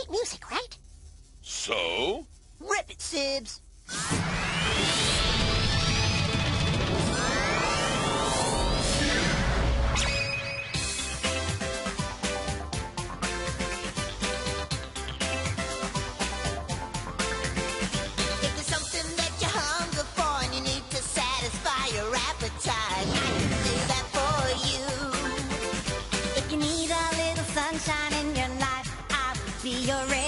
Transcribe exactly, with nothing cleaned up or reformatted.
like music, right? So? Rip it, Sibs. If there's something that you hunger for and you need to satisfy your appetite, I can do that for you. If you need a little sunshine in your life, I will be your